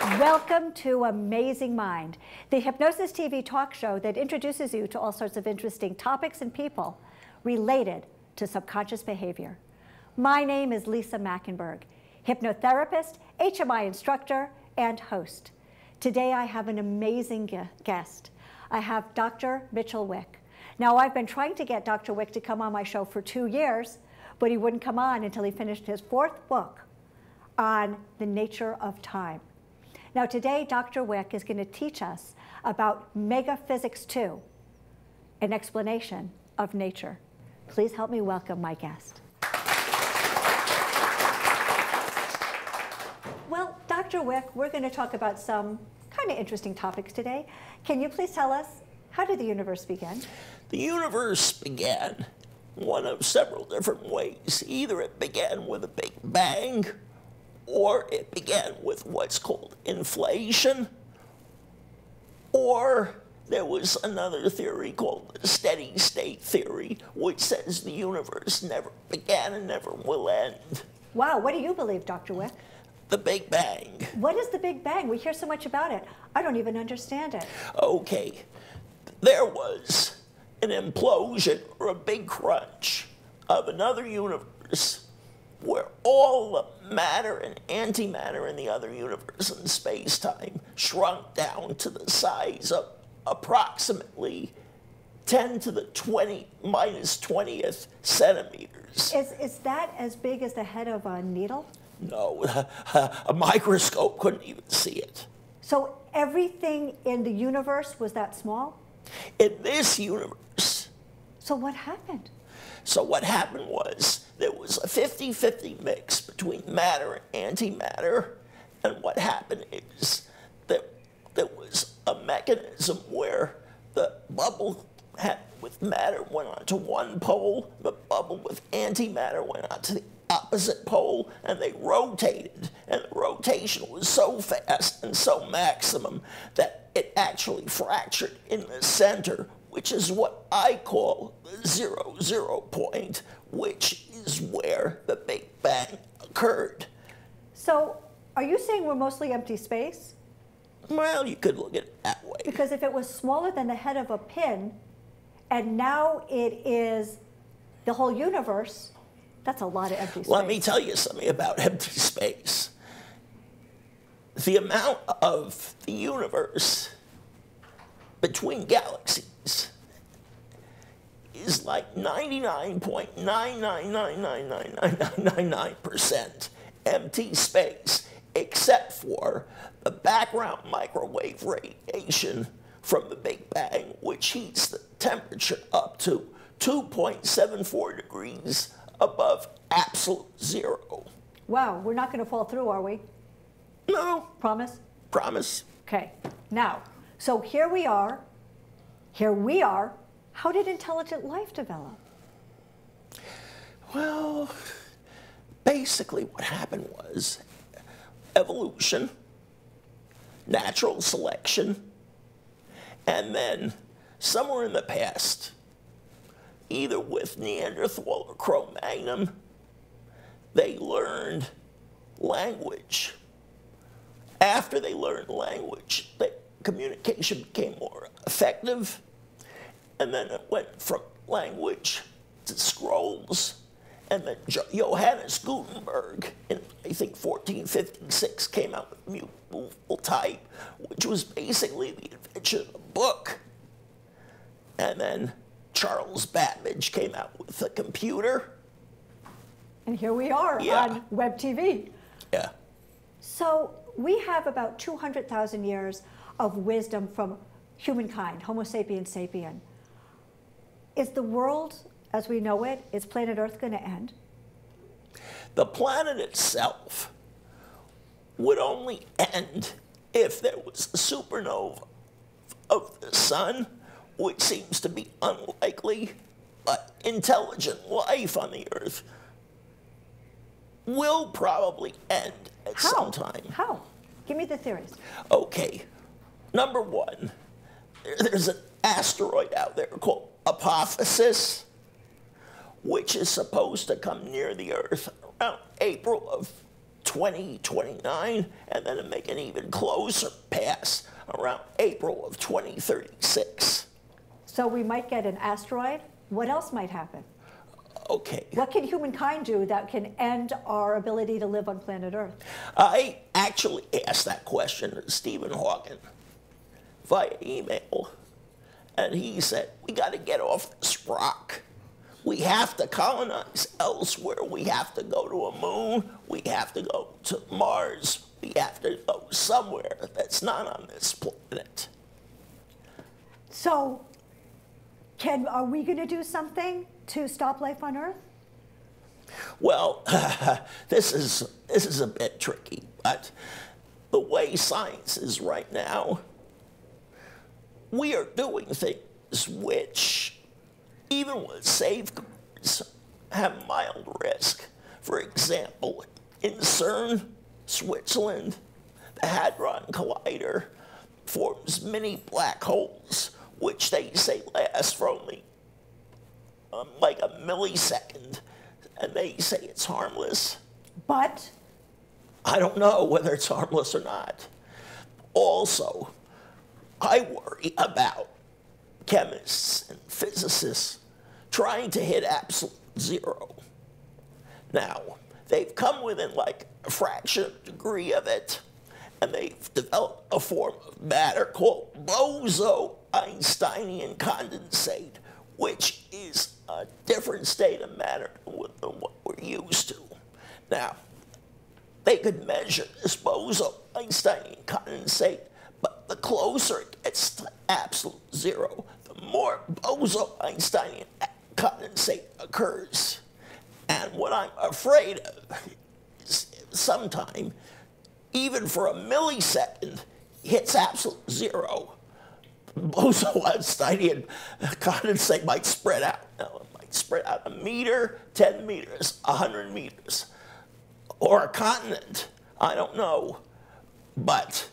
Welcome to Amazing Mind, the Hypnosis TV talk show that introduces you to all sorts of interesting topics and people related to subconscious behavior. My name is Lisa Machenberg, hypnotherapist, HMI instructor, and host. Today I have an amazing guest. I have Dr. Mitchell Wick. Now, I've been trying to get Dr. Wick to come on my show for 2 years, but he wouldn't come on until he finished his 4th book on the nature of time. Now today, Dr. Wick is going to teach us about MegaPhysics 2, an explanation of nature. Please help me welcome my guest. Well, Dr. Wick, we're going to talk about some kind of interesting topics today. Can you please tell us, how did the universe begin? The universe began one of several different ways. Either it began with a big bang, or it began with what's called inflation, or there was another theory called the steady state theory, which says the universe never began and never will end. Wow, what do you believe, Dr. Wick? The Big Bang. What is the Big Bang? We hear so much about it. I don't even understand it. Okay, there was an implosion or a big crunch of another universe where all the matter and antimatter in the other universe and space-time shrunk down to the size of approximately 10 to the 20th centimeters. Is that as big as the head of a needle? No, a microscope couldn't even see it. So everything in the universe was that small? In this universe. So what happened? So what happened was there was a 50-50 mix between matter and antimatter, and what happened is that there was a mechanism where the bubble with matter went onto one pole, the bubble with antimatter went onto the opposite pole, and they rotated, and the rotation was so fast and so maximum that it actually fractured in the center, which is what I call the 0 point, which is where the Big Bang occurred. So are you saying we're mostly empty space? Well, you could look at it that way. Because if it was smaller than the head of a pin, and now it is the whole universe, that's a lot of empty space. Let me tell you something about empty space. The amount of the universe between galaxies is like 99.9999999% empty space, except for the background microwave radiation from the Big Bang, which heats the temperature up to 2.74 degrees above absolute zero. Wow, we're not going to fall through, are we? No. Promise? Promise. Okay, now, so here we are. How did intelligent life develop? Well, basically what happened was evolution, natural selection, and then somewhere in the past, either with Neanderthal or Cro-Magnon, they learned language. After they learned language, communication became more effective, and then it went from language to scrolls, and then Johannes Gutenberg in, I think, 1456 came out with movable type, which was basically the invention of a book. And then Charles Babbage came out with a computer. And here we are on web TV. Yeah. So we have about 200,000 years of wisdom from humankind, Homo sapiens sapien. Is the world as we know it, is planet Earth going to end? The planet itself would only end if there was a supernova of the sun, which seems to be unlikely, but intelligent life on the Earth will probably end at some time. How? Give me the theories. Okay. Number one, there's an asteroid out there called Hypnosis, which is supposed to come near the Earth around April of 2029, and then make an even closer pass around April of 2036. So we might get an asteroid. What else might happen? Okay. What can humankind do that can end our ability to live on planet Earth? I actually asked that question to Stephen Hawking via email, and he said, we got to get off this rock. We have to colonize elsewhere. We have to go to a moon. We have to go to Mars. We have to go somewhere that's not on this planet. So are we going to do something to stop life on Earth? Well, this is a bit tricky, but the way science is right now, we are doing things which, even with safeguards, have mild risk. For example, in CERN, Switzerland, the Hadron Collider forms mini black holes, which they say last for only like a millisecond, and they say it's harmless. But? I don't know whether it's harmless or not. Also, I worry about chemists and physicists trying to hit absolute zero. Now, they've come within like a fraction of a degree of it, and they've developed a form of matter called Boso-Einsteinian condensate, which is a different state of matter than what we're used to. Now, they could measure this Boso-Einsteinian condensate, but the closer it gets to absolute zero, the more Boso-Einsteinian condensate occurs. And what I'm afraid of is sometime, even for a millisecond, hits absolute zero, Boso-Einsteinian condensate might spread out. Now, it might spread out a meter, 10 meters, 100 meters, or a continent. I don't know, but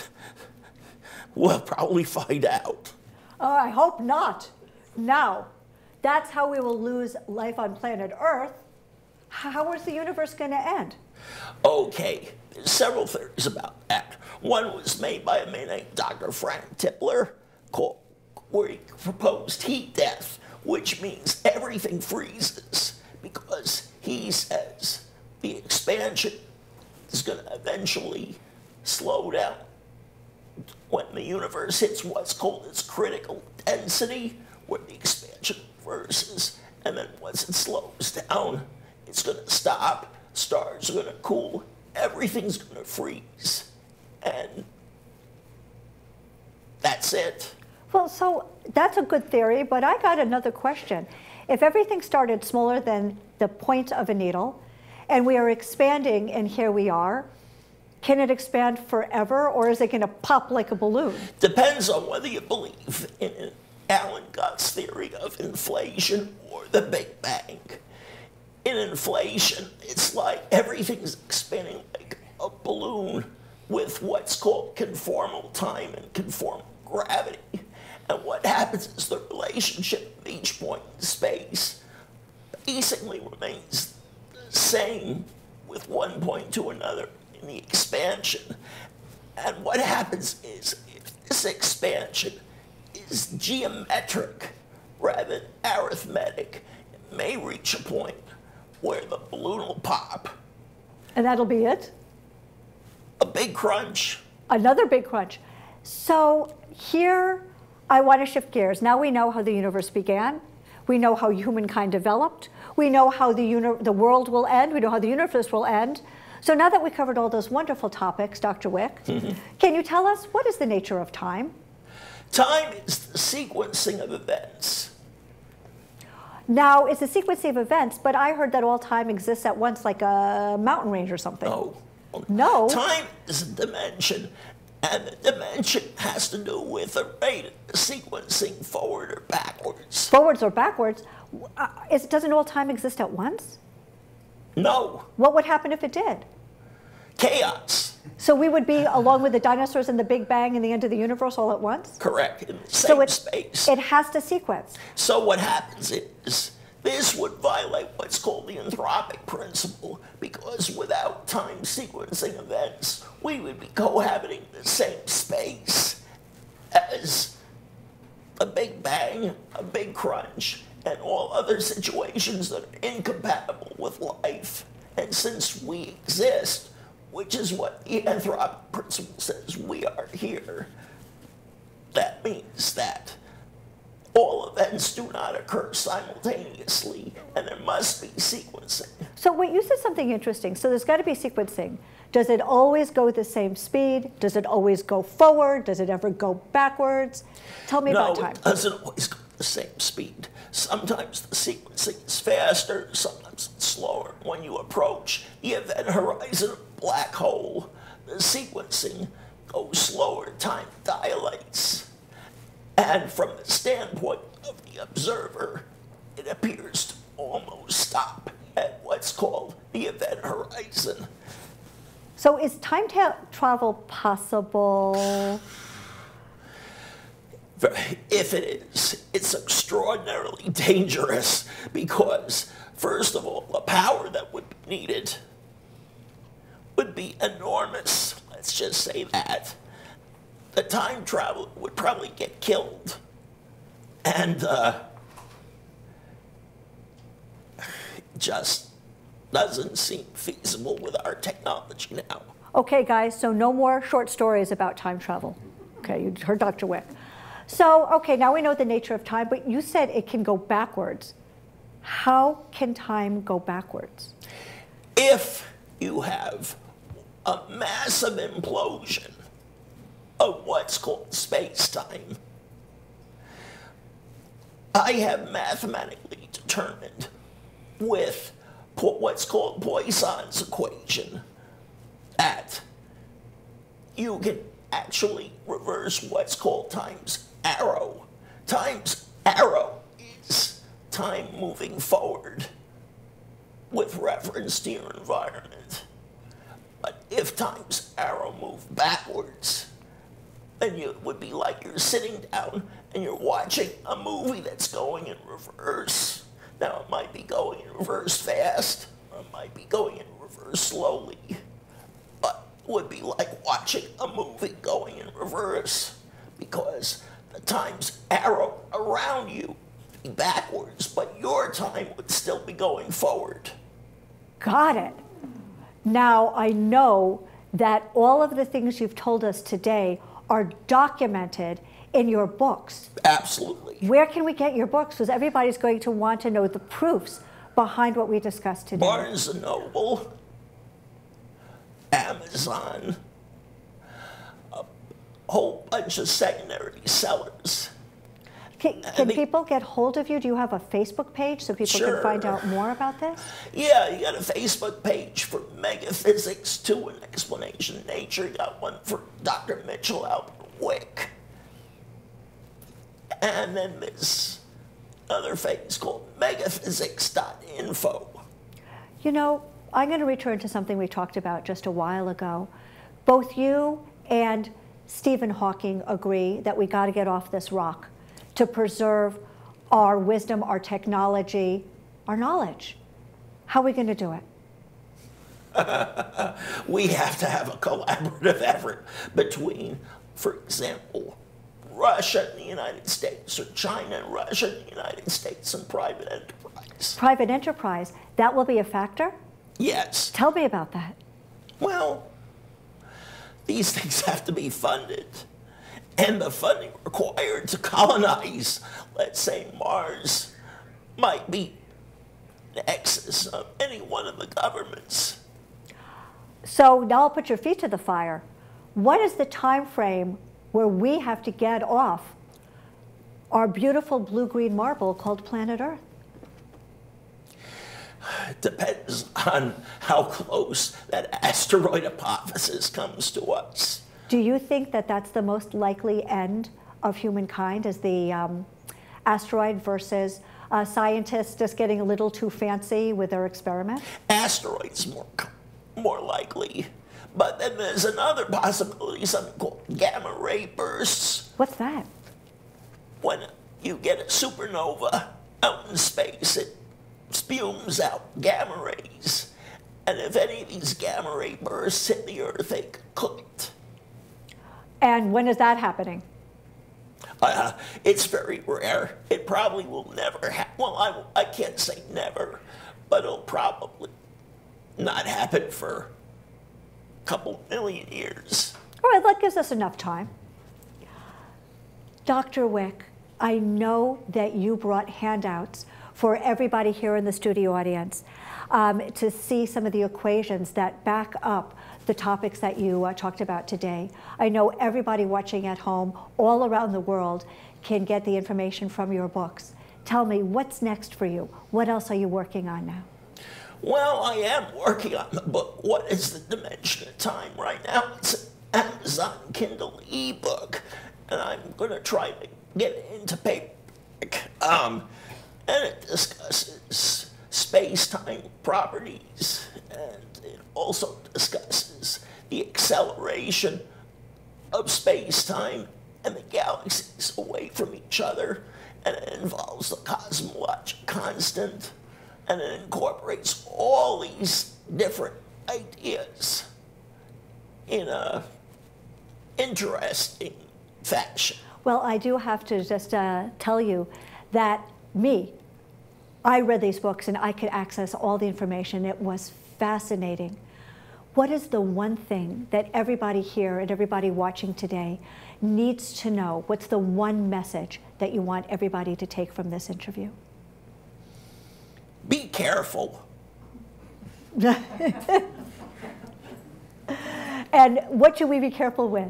we'll probably find out. Oh, I hope not. Now, that's how we will lose life on planet Earth. How is the universe going to end? Okay, there's several theories about that. One was made by a man named Dr. Frank Tipler, where he proposed heat death, which means everything freezes, because he says the expansion is going to eventually slow down when the universe hits what's called its critical density, where the expansion reverses, and then once it slows down, it's going to stop, stars are going to cool, everything's going to freeze, and that's it. Well, so that's a good theory, but I got another question. If everything started smaller than the point of a needle, and we are expanding, and here we are, can it expand forever, or is it going to pop like a balloon? Depends on whether you believe in Alan Gutt's theory of inflation or the Big Bang. In inflation, it's like everything's expanding like a balloon with what's called conformal time and conformal gravity. And what happens is the relationship of each point in space basically remains the same with one point to another in the expansion. And what happens is if this expansion is geometric rather than arithmetic, it may reach a point where the balloon will pop. And that'll be it? A big crunch. Another big crunch. So here, I want to shift gears. Now we know how the universe began. We know how humankind developed. We know how the world will end. We know how the universe will end. So now that we covered all those wonderful topics, Dr. Wick, can you tell us what is the nature of time? Time is the sequencing of events. Now, it's a sequencing of events, but I heard that all time exists at once, like a mountain range or something. No. No? Time is a dimension, and the dimension has to do with the rate of the sequencing forward or backwards. Forwards or backwards? Doesn't all time exist at once? No. What would happen if it did? Chaos. So we would be, along with the dinosaurs and the Big Bang and the end of the universe all at once? Correct, in the same space. It has to sequence. So what happens is This would violate what's called the anthropic principle, because without time sequencing events, we would be cohabiting the same space as a Big Bang, a Big Crunch, and all other situations that are incompatible with life. And since we exist, which is what the anthropic principle says we are here, that means that all events do not occur simultaneously, and there must be sequencing. So wait, you said something interesting. So there's got to be sequencing. Does it always go the same speed? Does it always go forward? Does it ever go backwards? Tell me about time. No, it doesn't always go the same speed. Sometimes the sequencing is faster, sometimes it's slower. When you approach the event horizon of a black hole, the sequencing goes slower, time dilates. And from the standpoint of the observer, it appears to almost stop at what's called the event horizon. So is time travel possible? If it is, it's extraordinarily dangerous because, first of all, the power that would be needed would be enormous. Let's just say that. The time traveler would probably get killed. And just doesn't seem feasible with our technology now. Okay, guys, so no more short stories about time travel. Okay, you heard Dr. Wick. So, okay, now we know the nature of time, but you said it can go backwards. How can time go backwards? If you have a massive implosion of what's called space-time, I have mathematically determined with what's called Poisson's equation that you can actually reverse what's called time's arrow. Time's arrow is time moving forward with reference to your environment. But if time's arrow moved backwards, then it would be like you're sitting down and you're watching a movie that's going in reverse. Now, it might be going in reverse fast, or it might be going in reverse slowly, but it would be like watching a movie going in reverse because the time's arrow around you would be backwards, but your time would still be going forward. Got it. Now, I know that all of the things you've told us today are documented in your books. Absolutely. Where can we get your books? Because everybody's going to want to know the proofs behind what we discussed today. Barnes & Noble, Amazon, a whole bunch of secondary sellers. Can people get hold of you? Do you have a Facebook page so people Sure. can find out more about this? Yeah, you got a Facebook page for MegaPhysics, to an explanation of nature. You got one for Dr. Mitchell Albert Wick. And then there's another page called megaphysics.info. You know, I'm going to return to something we talked about just a while ago. Both you and Stephen Hawking agree that we got to get off this rock to preserve our wisdom, our technology, our knowledge. How are we going to do it? We have to have a collaborative effort between, for example, Russia and the United States, or China and Russia and the United States, and private enterprise. Private enterprise, that will be a factor? Yes. Tell me about that. Well, these things have to be funded. And the funding required to colonize, let's say, Mars, might be in excess of any one of the governments. So now I'll put your feet to the fire. What is the time frame where we have to get off our beautiful blue-green marble called planet Earth? It depends on how close that asteroid hypothesis comes to us. Do you think that that's the most likely end of humankind, is the asteroid versus scientists just getting a little too fancy with their experiment? Asteroids more likely. But then there's another possibility, something called gamma ray bursts. What's that? When you get a supernova out in space, it spumes out gamma rays. And if any of these gamma ray bursts hit the Earth, they could cook it. And when is that happening? It's very rare. It probably will never happen. Well, I can't say never, but it'll probably not happen for a couple million years. All right, that gives us enough time. Dr. Wick, I know that you brought handouts for everybody here in the studio audience to see some of the equations that back up the topics that you talked about today. I know everybody watching at home all around the world can get the information from your books. Tell me, what's next for you? What else are you working on now? Well, I am working on the book, What is the Dimension of Time? Right now, it's an Amazon Kindle ebook, and I'm going to try to get it into paper. And it discusses space-time properties, and it also discusses the acceleration of space-time and the galaxies away from each other, and it involves the cosmological constant, and it incorporates all these different ideas in a interesting fashion. Well, I do have to just tell you that I read these books and I could access all the information. It was fascinating. What is the one thing that everybody here and everybody watching today needs to know? What's the one message that you want everybody to take from this interview? Be careful. And what should we be careful with?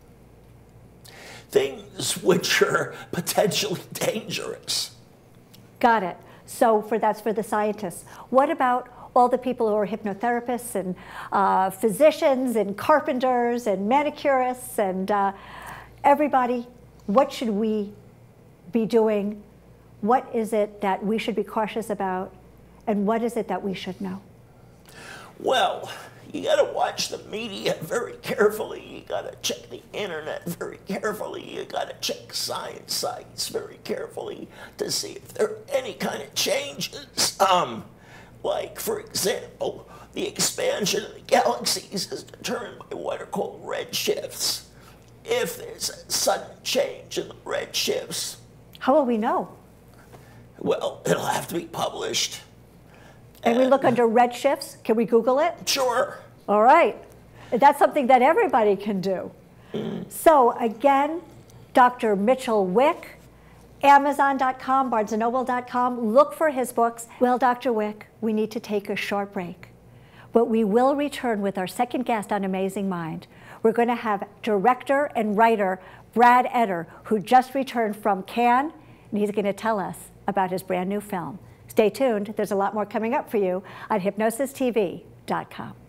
Things which are potentially dangerous. Got it. So that's for the scientists. What about all the people who are hypnotherapists and physicians and carpenters and manicurists and everybody? What should we be doing? What is it that we should be cautious about? And what is it that we should know? Well, you got to watch the media very carefully. You got to check the internet very carefully. You got to check science sites very carefully to see if there are any kind of changes. Like, for example, the expansion of the galaxies is determined by what are called redshifts. If there's a sudden change in the redshifts, how will we know? Well, it'll have to be published. And we look under redshifts. Can we Google it? Sure. All right. That's something that everybody can do. So again, Dr. Mitchell Wick, Amazon.com, BarnesandNoble.com. Look for his books. Well, Dr. Wick, we need to take a short break. But we will return with our second guest on Amazing Mind. We're going to have director and writer Brad Eder, who just returned from Cannes, and he's going to tell us about his brand new film. Stay tuned. There's a lot more coming up for you on HypnosisTV.com.